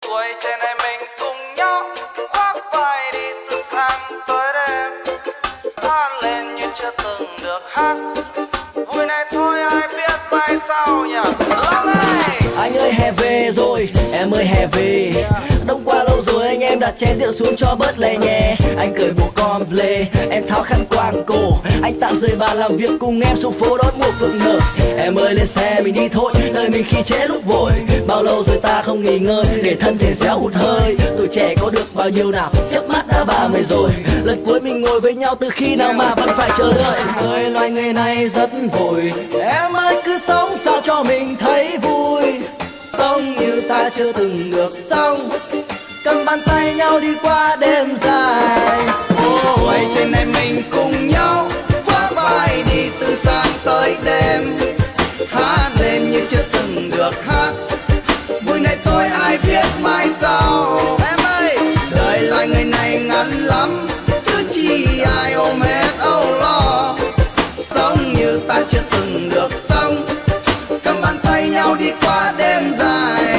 Tuổi trẻ này mình cùng nhau khoác vai đi từ sáng tới đêm, hát lên như chưa từng được hát. Vui này thôi ai biết mai sau nhỉ. Lắm ơi. Anh ơi hè về rồi, em ơi hè về. Đông qua lâu rồi anh em đặt chén rượu xuống cho bớt lè nhẹ. Anh cởi bộ comple, em tháo khăn quàng cổ. Anh tạm rời bàn làm việc cùng em xuống phố đón mùa phượng nở. Em ơi lên xe mình đi thôi, đời mình khi trễ lúc vội. Bao lâu rồi ta không nghỉ ngơi, để thân thể réo hụt hơi. Tuổi trẻ có được bao nhiêu nào, chớp mắt đã 30 rồi. Lần cuối mình ngồi với nhau từ khi nào mà vẫn phải chờ đợi. Em ơi loài người này rất vội, em ơi cứ sống sao cho mình thấy vui. Sống như ta chưa từng được sống, cầm bàn tay nhau đi qua đêm dài. Tuổi trẻ này mình cùng nhau khoác vai đi từ sáng tới đêm, hát lên như chưa từng được hát. Vui này thôi ai biết mai sau. Em ơi, đời loài người này ngắn lắm, cứ chi ai ôm hết âu lo. Sống như ta chưa từng được sống, cầm bàn tay nhau đi qua đêm dài.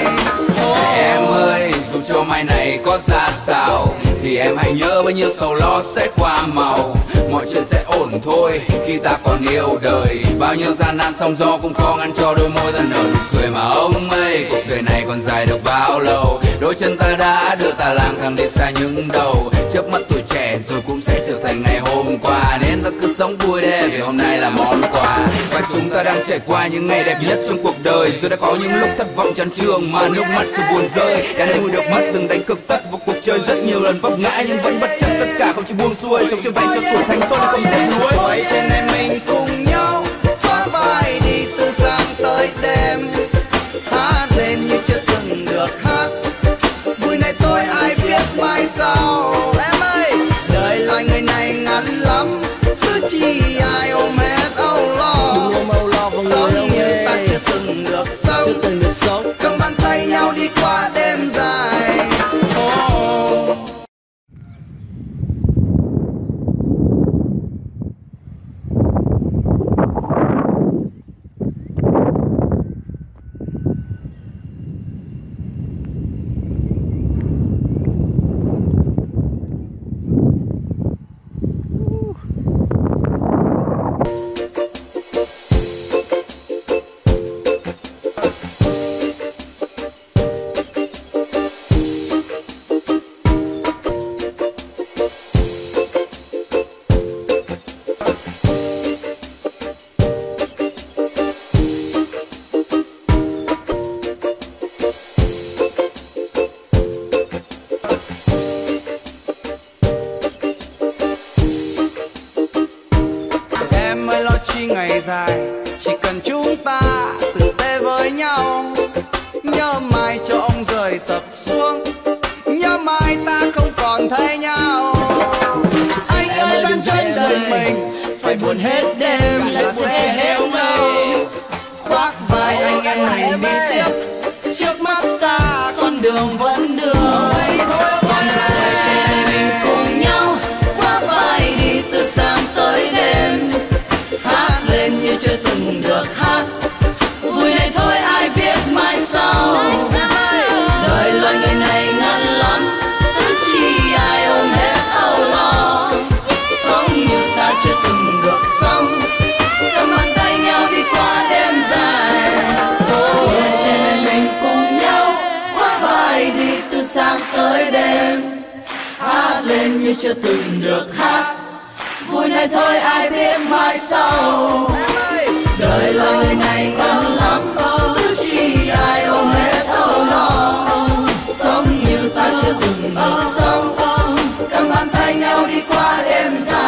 Em ơi, dù cho mai này có ra sao thì em hãy nhớ bao nhiêu sầu lo sẽ qua màu. Mọi chuyện sẽ ổn thôi khi ta còn yêu đời. Bao nhiêu gian nan sóng gió cũng khó ngăn cho đôi môi ta nở nụ cười mà ông ơi. Cuộc đời này còn dài được bao lâu, đôi chân ta đã đưa ta lang thang đi xa những đầu. Chớp mắt tuổi trẻ rồi cũng sẽ trở thành ngày hôm qua, nên ta cứ sống vui đi vì hôm nay là món quà. Và chúng ta đang trải qua những ngày đẹp nhất trong cuộc đời, rồi đã có những lúc thất vọng chán chường mà nước mắt chưa buồn rơi. Đã vui được mất từng đánh cực tất vào cuộc chơi, rất nhiều lần vấp ngã nhưng vẫn bất chấp tất cả không chịu buông xuôi. Sống trưởng thành cho tuổi thanh xuân không tiếc nuối. Tuổi trẻ này mình cùng nhau khoác vai đi từ sáng tới đêm, hát lên như chưa từng được hát. Vui này thôi ai biết mai sau. Em ơi, đời loài người này ngắn lắm, cứ chi ai ôm hết âu lo. Đừng ôm âu lo vào người sống đâu như ghê. ta chưa từng được sống, Chưa từng được sống, cầm bàn tay nhau đi qua đêm dài. Em ơi lo chi ngày dài, chỉ cần chúng ta tử tế với nhau. Nhớ mai cho ông rời sập xuống, nhớ mai ta không còn thấy nhau. Anh ơi gian chân đời mình, phải buồn hết đêm là sẽ héo ngây. Khoác vai anh em mình đi tiếp, trước mắt ta con đường vẫn đường. Còn lại trẻ mình cùng nhau khoác vai đi từ sáng tới đêm, hát lên như chưa từng được hát. Vui này thôi ai biết mai sau. Đời loài người này ngắn lắm, cứ chi ai ôm hết âu lo. Sống như ta chưa từng được sống, cầm bàn tay nhau đi qua đêm dài. Tuổi trẻ này mình cùng nhau khoác vai đi từ sáng tới đêm, hát lên như chưa từng được hát. Vui này thôi ai biết mai sau. Đời loài người này ngắn lắm, cứ chi ai ôm hết âu lo. Sống như ta chưa từng được sống, cầm bàn tay nhau đi qua đêm dài.